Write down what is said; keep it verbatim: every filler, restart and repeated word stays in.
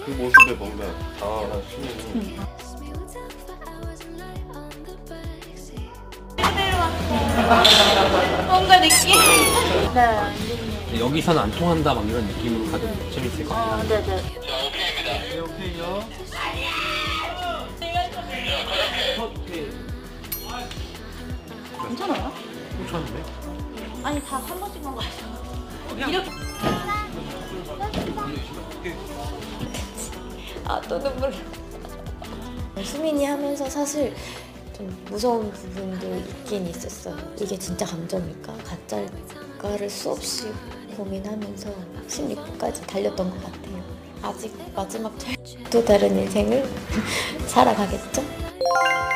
그 모습에 뭔가 당황하시면 뭔가 느낌. 네. 여기서는 안 통한다 막 이런 느낌으로 가도 재밌을 것 같아요. 아, 네네. 네, 오케이요. 괜찮아요? 괜찮은데? 아니 다 한 번씩만 가시죠. 이렇게. 아, 또 눈물. 수민이 하면서 사실 좀 무서운 부분도 있긴 있었어요. 이게 진짜 감정일까? 가짜일까를 수없이 고민하면서 십육 부까지 달렸던 것 같아요. 아직 마지막 또 다른 인생을 살아가겠죠?